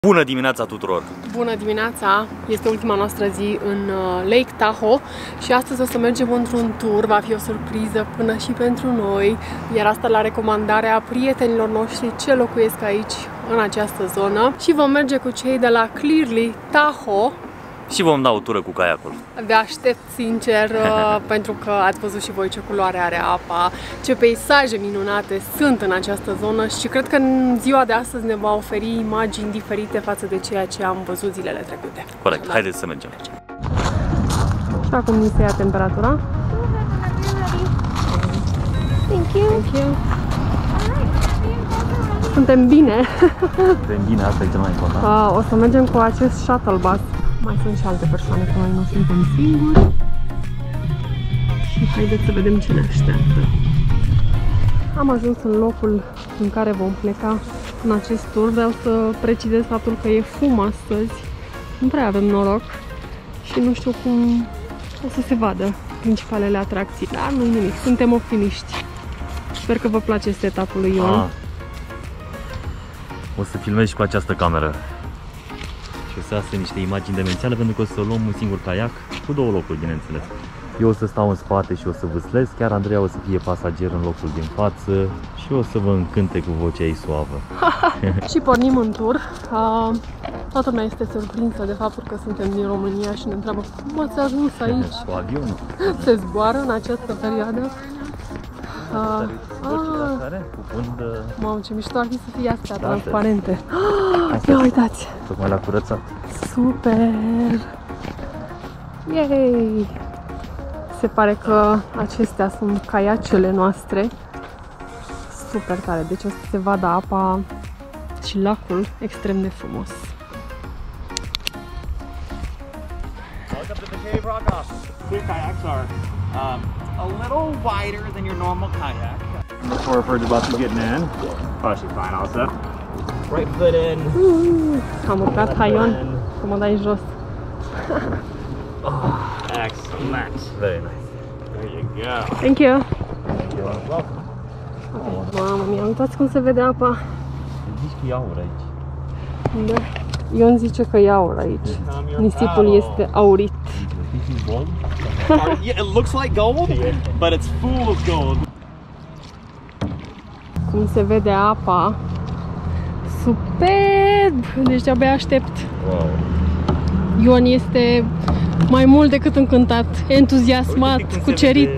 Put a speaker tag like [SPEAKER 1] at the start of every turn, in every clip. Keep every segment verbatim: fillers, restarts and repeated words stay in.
[SPEAKER 1] Bună dimineața tuturor!
[SPEAKER 2] Bună dimineața! Este ultima noastră zi în Lake Tahoe și astăzi o să mergem într-un tur. Va fi o surpriză până și pentru noi, iar asta la recomandarea prietenilor noștri ce locuiesc aici, în această zonă. Și vom merge cu cei de la Clearly Tahoe.
[SPEAKER 1] Și vom da o tură cu caiacul.
[SPEAKER 2] Abia aștept, sincer, pentru că ați văzut și voi ce culoare are apa, ce peisaje minunate sunt în această zonă și cred că în ziua de astăzi ne va oferi imagini diferite față de ceea ce am văzut zilele trecute.
[SPEAKER 1] Corect, da. Haideți să mergem.
[SPEAKER 2] Și acum ni se ia temperatura.
[SPEAKER 3] Thank you.
[SPEAKER 2] Thank you. Suntem bine.
[SPEAKER 1] Suntem bine, asta e cel mai important.
[SPEAKER 2] Uh, o să mergem cu acest shuttle bus. Mai sunt și alte persoane, că noi nu suntem singuri. Și haideți să vedem ce ne așteaptă. Am ajuns în locul în care vom pleca în acest tur. Vreau să precizez faptul că e fum astăzi. Nu prea avem noroc și nu știu cum o să se vadă principalele atracții. Dar nu-i nimic, suntem optimiști. Sper că vă place setup-ul lui Ion. Ah.
[SPEAKER 1] O să filmez și cu această cameră. Și o să iasă niște imagini demențiale, pentru că o să luăm un singur caiac cu două locuri, bineînțeles. Eu o să stau în spate și o să vâslesc, chiar Andreea o să fie pasager în locul din față și o să vă încânte cu vocea ei suavă.
[SPEAKER 2] Și pornim în tur. Uh, toată lumea este surprinsă de faptul că suntem din România și ne întreabă cum ați ajuns aici?
[SPEAKER 1] Cu avionul.
[SPEAKER 2] Se zboară în această perioadă. Uh, Mamă, ce mișto ar fi să fie astea transparente. Ia uitați!
[SPEAKER 1] Tocmai l-a curățat.
[SPEAKER 2] Super! Yay! Se pare că acestea sunt caiacele noastre. Super tare! Deci o să se vadă apa și lacul extrem de frumos.
[SPEAKER 4] Welcome to the Cave Rock office. Clear kayaks are um, a little wider than your normal kayak. Before we're about to get in. Oh, she's fine also. Right foot in.
[SPEAKER 2] Uh, am urcat, hai Ion, să mă dai jos.
[SPEAKER 4] Oh, excellent.
[SPEAKER 1] Very nice.
[SPEAKER 4] There you go.
[SPEAKER 2] Thank you.
[SPEAKER 4] You're welcome.
[SPEAKER 2] Okay. Mamă mia, uitați cum se vede apa.
[SPEAKER 1] Zici că e aur aici.
[SPEAKER 2] Da. Ion zice că e aur aici. Nisipul este aurit.
[SPEAKER 4] Yeah, it looks like gold, but it's full of gold.
[SPEAKER 2] Cum se vede apa. Superb! Deci abia aștept.
[SPEAKER 1] Wow.
[SPEAKER 2] Ion este mai mult decât încântat, entuziasmat, cucerit.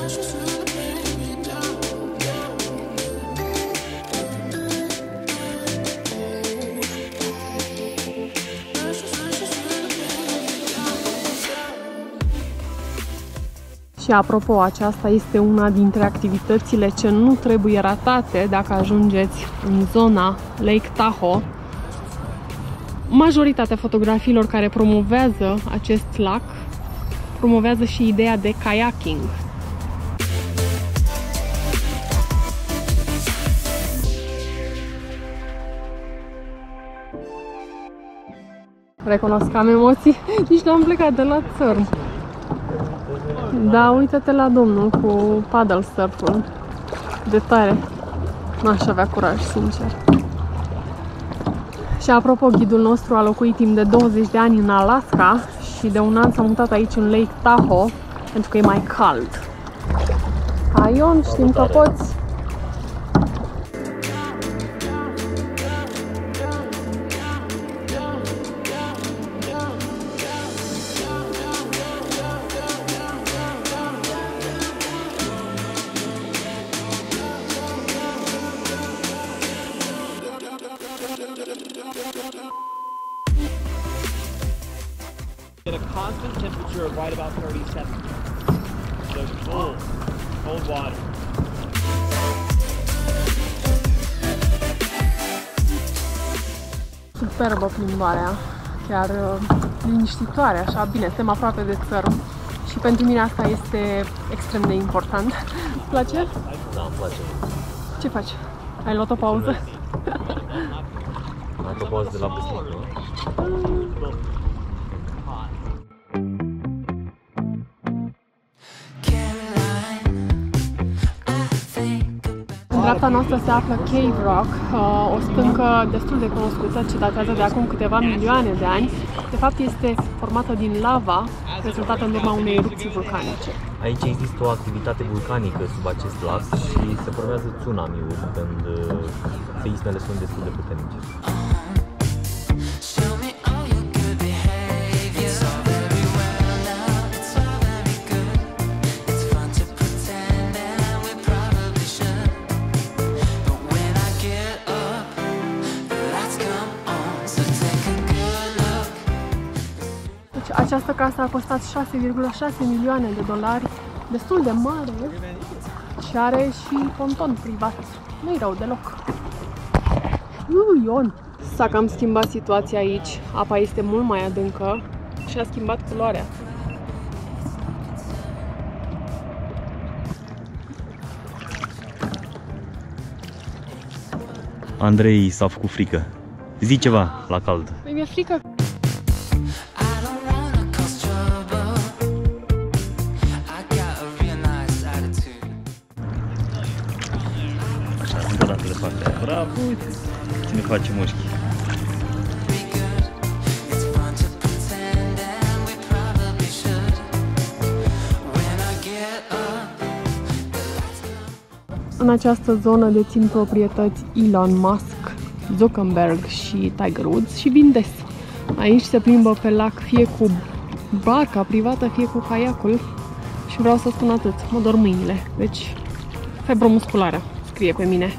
[SPEAKER 2] Și apropo, aceasta este una dintre activitățile ce nu trebuie ratate dacă ajungeți în zona Lake Tahoe. Majoritatea fotografiilor care promovează acest lac promovează și ideea de kayaking. Recunosc că am emoții, nici n-am plecat de la țărm. Da, uite-te la domnul cu paddle surf-ul. De tare. N-aș avea curaj, sincer. Și apropo, ghidul nostru a locuit timp de douăzeci de ani în Alaska și de un an s-a mutat aici în Lake Tahoe pentru că e mai cald. Hai, Ion, știm că poți.
[SPEAKER 4] At a constant temperature of right about thirty-seven. So cold, cold water.
[SPEAKER 2] Superbă plimbarea, chiar uh, liniștitoare, așa, bine, suntem aproape de țărm și pentru mine asta este extrem de important. Îți place?
[SPEAKER 1] Da, îmi place.
[SPEAKER 2] Ce faci? Ai luat o pauză?
[SPEAKER 1] Am luat o pauză de la business, nu?
[SPEAKER 2] dreapta noastră se află Cave Rock, o stâncă destul de cunoscută, ce datează de acum câteva milioane de ani. De fapt este formată din lava, rezultată în urma unei erupții vulcanice.
[SPEAKER 1] Aici există o activitate vulcanică sub acest lac și se formează tsunami-uri când seismele sunt destul de puternice.
[SPEAKER 2] Această casă a costat șase virgulă șase milioane de dolari, destul de mare și are și ponton privat. Nu-i rău deloc. Uu, Ion! S-a cam schimbat situația aici. Apa este mult mai adâncă și a schimbat culoarea.
[SPEAKER 1] Andrei s-a făcut frică. Zi ceva la cald.
[SPEAKER 2] Păi mi-e frică.
[SPEAKER 1] Bravo! Cine face mușchi?
[SPEAKER 2] În această zonă dețin proprietăți Elon Musk, Zuckerberg și Tiger Woods și vin des. Aici se plimbă pe lac fie cu barca privată, fie cu caiacul și vreau să spun atât, mă dor mâinile, deci febromusculară scrie pe mine.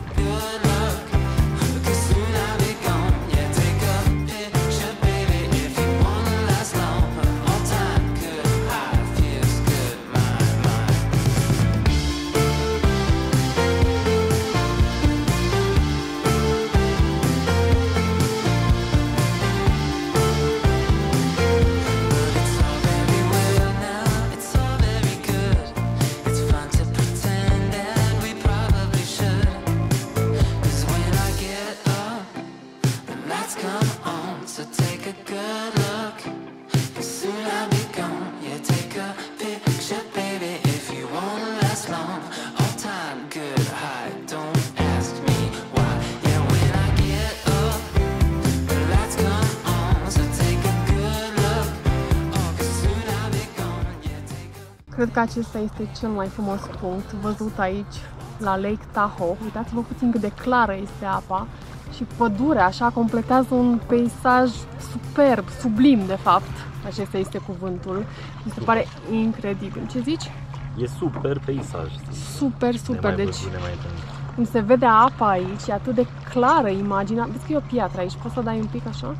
[SPEAKER 2] Cred că acesta este cel mai frumos punct văzut aici, la Lake Tahoe. Uitați-vă puțin cât de clară este apa și pădurea, așa, completează un peisaj superb, sublim, de fapt. Acesta este cuvântul. Mi se pare incredibil. Ce zici?
[SPEAKER 1] E super peisaj.
[SPEAKER 2] Super, super. Deci,
[SPEAKER 1] văzut,
[SPEAKER 2] cum se vede apa aici, e atât de clară imaginea. Vezi că e o piatră aici, poți să dai un pic așa?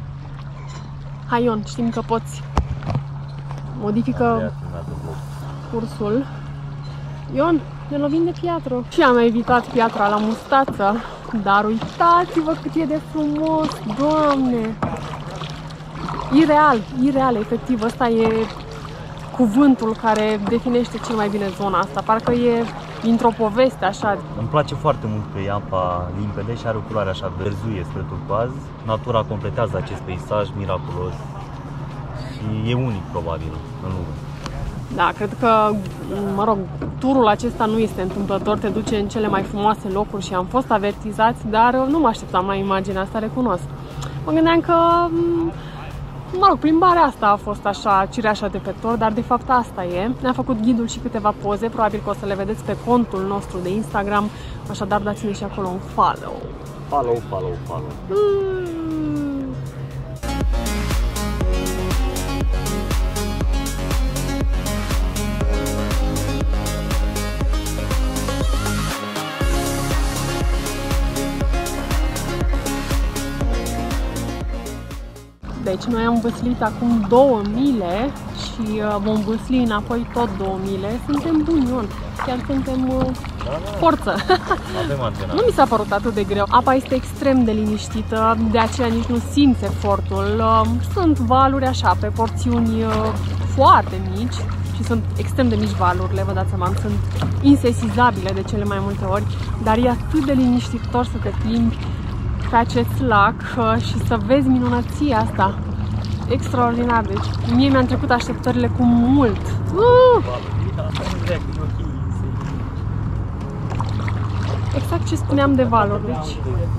[SPEAKER 2] Hai, Ion, știm că poți. Modifică cursul. Ion, ne lovim de piatră. Și am evitat piatra la mustață. Dar uitați-vă cât e de frumos, Doamne! Ireal, ireal, efectiv. Ăsta e cuvântul care definește cel mai bine zona asta. Parcă e dintr-o poveste, așa.
[SPEAKER 1] Îmi place foarte mult că e apa limpede și are o culoare așa verzuie spre turcoaz. Natura completează acest peisaj miraculos și e unic, probabil, în lume.
[SPEAKER 2] Da, cred că, mă rog, turul acesta nu este întâmplător, te duce în cele mai frumoase locuri și am fost avertizați, dar nu mă așteptam la imaginea asta, recunosc. Mă gândeam că, mă rog, plimbarea asta a fost așa, cireașa de pe tort, dar de fapt asta e. Ne-a făcut ghidul și câteva poze, probabil că o să le vedeți pe contul nostru de Instagram, așadar dați-ne și acolo un follow.
[SPEAKER 1] Follow, follow, follow.
[SPEAKER 2] Mm. Deci noi am văslit acum două mile și vom văsli înapoi tot două mile. Suntem buni, Ion. Chiar suntem uh, forță. Nu mi s-a părut atât de greu. Apa este extrem de liniștită, de aceea nici nu simți efortul. Sunt valuri așa, pe porțiuni foarte mici și sunt extrem de mici valurile, vă dați seama, sunt insesizabile de cele mai multe ori, dar e atât de liniștitor să te plimbi pe acest lac și să vezi minunăția asta. Extraordinar, deci mie mi-am trecut așteptările cu mult. Uh! exact ce spuneam de valuri. Deci,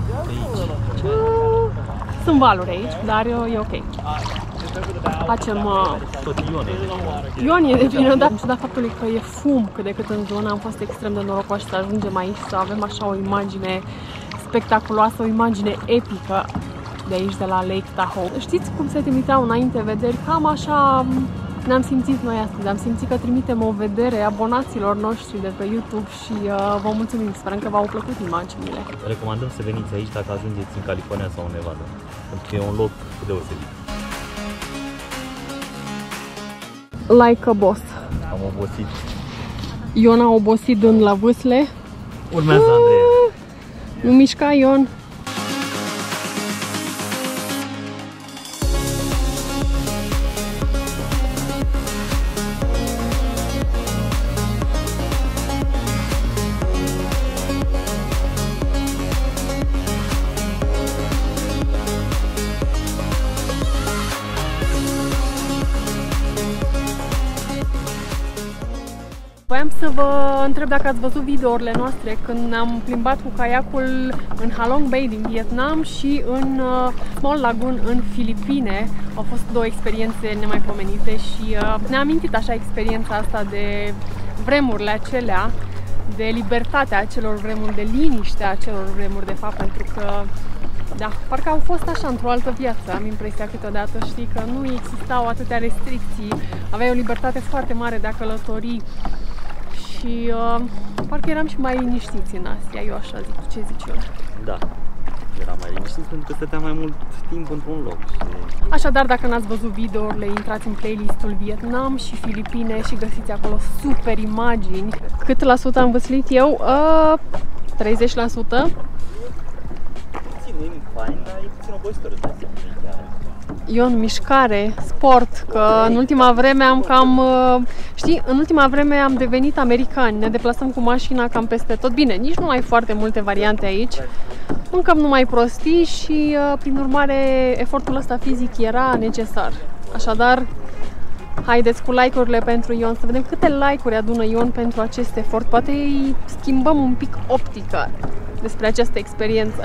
[SPEAKER 2] sunt valuri aici, dar e ok. Facem... Uh,
[SPEAKER 1] Tot Ion e.
[SPEAKER 2] Ion e de vină, dar în ciuda faptului că e fum cât de cât în zonă, am fost extrem de norocoși să ajungem aici, să avem așa o imagine spectaculoasă, o imagine epică de aici, de la Lake Tahoe. Știți cum se trimiteau înainte vederi? Cam așa ne-am simțit noi astăzi. Am simțit că trimitem o vedere abonaților noștri de pe YouTube și uh, vă mulțumim. Sperăm că v-au plăcut imaginile.
[SPEAKER 1] Recomandăm să veniți aici dacă ajungeți în California sau în Nevada, pentru că e un loc deosebit.
[SPEAKER 2] Like a boss.
[SPEAKER 1] Am obosit.
[SPEAKER 2] Ion a obosit dând la vâsle.
[SPEAKER 1] Urmează Andreea.
[SPEAKER 2] Nu mișca, Ion. Voiam să vă întreb dacă ați văzut videourile noastre când ne-am plimbat cu caiacul în Halong Bay din Vietnam și în uh, Small Lagoon în Filipine. Au fost două experiențe nemaipomenite și uh, ne-a amintit așa experiența asta de vremurile acelea, de libertatea acelor vremuri, de liniștea acelor vremuri, de fapt, pentru că da, parcă au fost așa într-o altă viață, am impresia câteodată, știi, că nu existau atâtea restricții, aveai o libertate foarte mare de a călători și uh, parcă eram și mai liniștiți în Asia, eu așa zic, ce zici eu?
[SPEAKER 1] Da, eram mai liniștiți pentru că stăteam mai mult timp într-un loc. Și...
[SPEAKER 2] Așadar, dacă n-ați văzut videourile, intrați în playlistul Vietnam și Filipine și găsiți acolo super imagini. Cât la sută am văslit eu? Uh, treizeci la sută.
[SPEAKER 1] Nu e fain, dar e puțin obositor.
[SPEAKER 2] Ion, mișcare, sport, că în ultima vreme am cam, știi, în ultima vreme am devenit americani, ne deplasăm cu mașina cam peste tot. Bine, nici nu ai foarte multe variante aici, mâncăm numai prostii și, prin urmare, efortul ăsta fizic era necesar. Așadar, haideți cu like-urile pentru Ion, să vedem câte like-uri adună Ion pentru acest efort. Poate îi schimbăm un pic optica despre această experiență.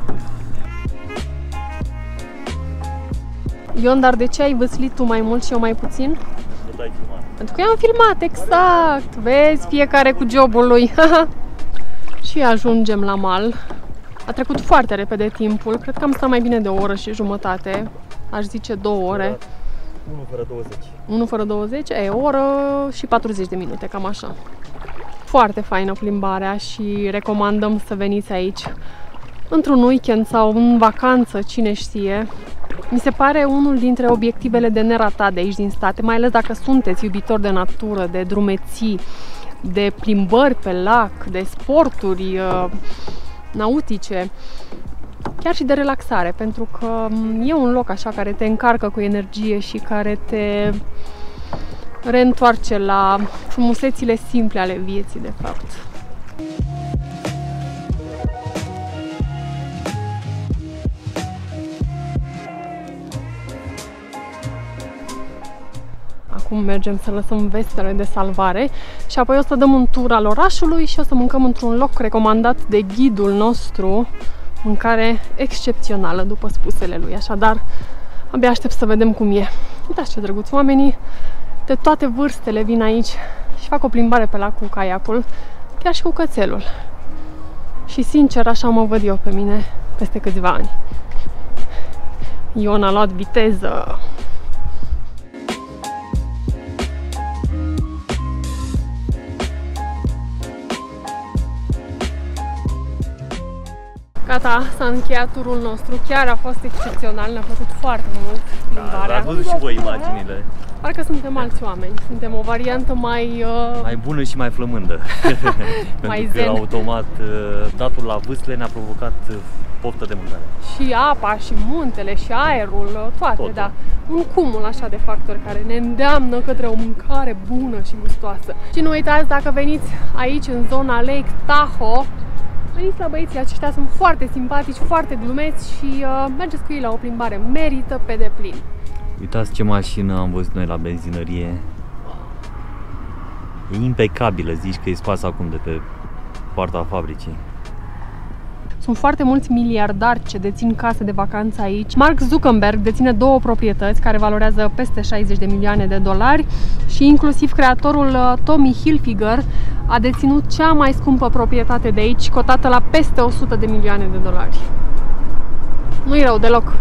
[SPEAKER 2] Ion, dar de ce ai văslit tu mai mult și eu mai puțin? Pentru că eu am filmat, exact! Vezi, fiecare cu jobul lui. Și ajungem la mal. A trecut foarte repede timpul, cred că am stat mai bine de o oră și jumătate. Aș zice două ore.
[SPEAKER 1] unu fără douăzeci.
[SPEAKER 2] unu fără douăzeci? E, o oră și patruzeci de minute, cam așa. Foarte faină plimbarea și recomandăm să veniți aici într-un weekend sau în vacanță, cine știe. Mi se pare unul dintre obiectivele de neratat de aici din state, mai ales dacă sunteți iubitori de natură, de drumeții, de plimbări pe lac, de sporturi uh, nautice, chiar și de relaxare, pentru că e un loc așa care te încarcă cu energie și care te reîntoarce la frumusețile simple ale vieții, de fapt. Acum mergem să lăsăm vestele de salvare și apoi o să dăm un tur al orașului și o să mâncăm într-un loc recomandat de ghidul nostru, mâncare excepțională, după spusele lui. Așadar, abia aștept să vedem cum e. Uitați ce drăguți, oamenii de toate vârstele vin aici și fac o plimbare pe lac cu caiacul, chiar și cu cățelul. Și sincer, așa mă văd eu pe mine peste câțiva ani. Ion a luat viteză. Gata, s-a încheiat turul nostru, chiar a fost excepțional, ne-a plăcut foarte mult plimbarea.
[SPEAKER 1] Da, ați văzut și voi imaginile.
[SPEAKER 2] Parcă suntem alți oameni, suntem o variantă mai... Uh...
[SPEAKER 1] Mai bună și mai flămândă.
[SPEAKER 2] Mai
[SPEAKER 1] Pentru
[SPEAKER 2] zen.
[SPEAKER 1] că automat datul la vâsle ne-a provocat poftă de mâncare.
[SPEAKER 2] Și apa, și muntele, și aerul, toate,
[SPEAKER 1] Totul.
[SPEAKER 2] da. Un cumul așa de factori care ne îndeamnă către o mâncare bună și gustoasă. Și nu uitați, dacă veniți aici în zona Lake Tahoe, veniți la băieții aceștia, sunt foarte simpatici, foarte glumeți și uh, mergeți cu ei la o plimbare, merită pe deplin.
[SPEAKER 1] Uitați ce mașină am văzut noi la benzinărie. E impecabilă, zici că e scoasă acum de pe poarta fabricii.
[SPEAKER 2] Sunt foarte mulți miliardari ce dețin case de vacanță aici. Mark Zuckerberg deține două proprietăți care valorează peste șaizeci de milioane de dolari și inclusiv creatorul Tommy Hilfiger a deținut cea mai scumpă proprietate de aici, cotată la peste o sută de milioane de dolari. Nu-i rău deloc.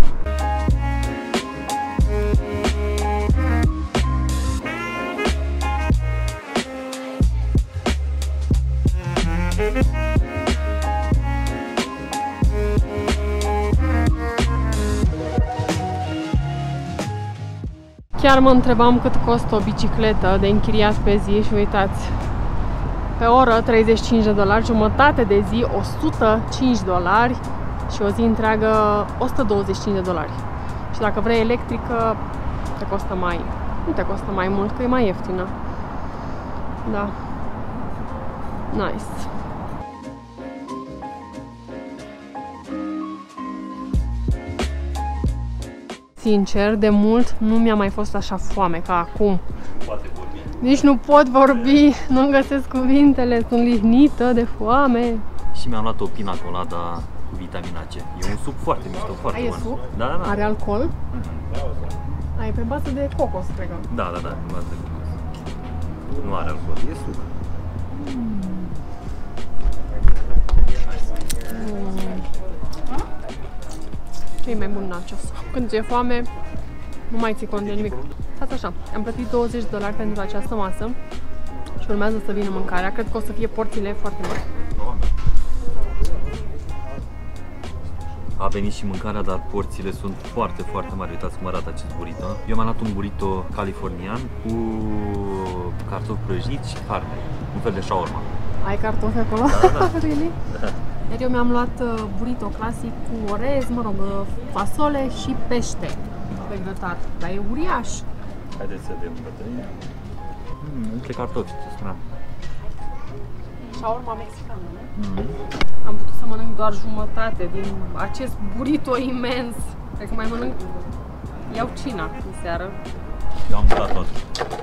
[SPEAKER 2] Chiar mă întrebam cât costă o bicicletă de închiriat pe zi și uitați, pe oră treizeci și cinci de dolari, jumătate de zi o sută cinci dolari și o zi întreagă o sută douăzeci și cinci de dolari. Și dacă vrei electrică, te costă mai, nu te costă mai mult, că e mai ieftină. Da. Nice. Sincer, de mult nu mi-a mai fost așa foame ca acum.
[SPEAKER 1] Poate vorbi.
[SPEAKER 2] Nici nu pot vorbi, nu găsesc cuvintele, sunt lihnită de foame.
[SPEAKER 1] Și mi-am luat o pina colada cu vitamina C. E un suc foarte mișto, foarte
[SPEAKER 2] Ai
[SPEAKER 1] bun.
[SPEAKER 2] suc?
[SPEAKER 1] Da, da, da.
[SPEAKER 2] Are alcool?
[SPEAKER 1] Mm-hmm.
[SPEAKER 2] Ai pe bază de cocos, cred că.
[SPEAKER 1] Da, da, da, pe bază de cocos. Nu are alcool, e suc.
[SPEAKER 2] Mm. Ce e mai bun nachos? Când ți-e foame, nu mai ții cont de nimic. Stați așa, am plătit douăzeci de dolari pentru această masă și urmează să vină mâncarea. Cred că o să fie porțiile foarte mari.
[SPEAKER 1] A venit și mâncarea, dar porțiile sunt foarte, foarte mari. Uitați cum arată acest burrito. Eu mi-am luat un burrito californian cu cartofi prăjiți și carne. Un fel de shawarma.
[SPEAKER 2] Ai cartofi acolo?
[SPEAKER 1] Da, da.
[SPEAKER 2] Really?
[SPEAKER 1] Da.
[SPEAKER 2] Iar eu mi-am luat burrito clasic cu orez, mă rog, fasole și pește pe grătar. Dar e uriaș.
[SPEAKER 1] Haideți să vedem bătrâni. Mm, între cartofi, ce spuneam.
[SPEAKER 2] Shawarma mexicană, nu?
[SPEAKER 1] Mm.
[SPEAKER 2] Am putut să mănânc doar jumătate din acest burrito imens. Cred că mai mănânc... Iau cina în seară.
[SPEAKER 1] Eu am dat tot.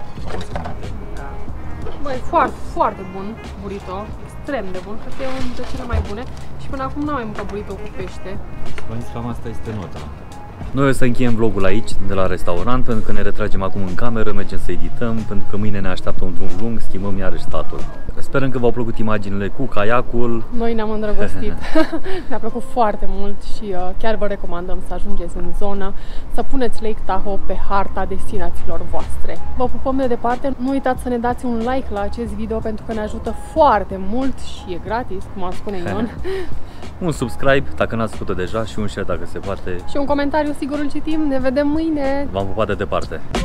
[SPEAKER 2] Băi, foarte, foarte bun burrito. Extrem de bun. Cred că e unul dintre cele mai bune. Și până acum n-am mai mâncat burrito cu pește.
[SPEAKER 1] V-am zis, cam asta este nota. Noi o să încheiem vlogul aici, de la restaurant, pentru că ne retragem acum în cameră, mergem să edităm, pentru că mâine ne așteaptă un drum lung, schimbăm iarăși statul. Sperăm că v-au plăcut imaginile cu caiacul.
[SPEAKER 2] Noi ne-am îndrăgostit. Ne-a plăcut foarte mult și uh, chiar vă recomandăm să ajungeți în zonă, să puneți Lake Tahoe pe harta destinațiilor voastre. Vă pupăm de departe, nu uitați să ne dați un like la acest video pentru că ne ajută foarte mult și e gratis, cum ar spune Ion.
[SPEAKER 1] Un subscribe dacă n-ați făcut-o deja și un share dacă se poate.
[SPEAKER 2] Și un comentariu, sigur îl citim. Ne vedem mâine!
[SPEAKER 1] V-am pupat de departe!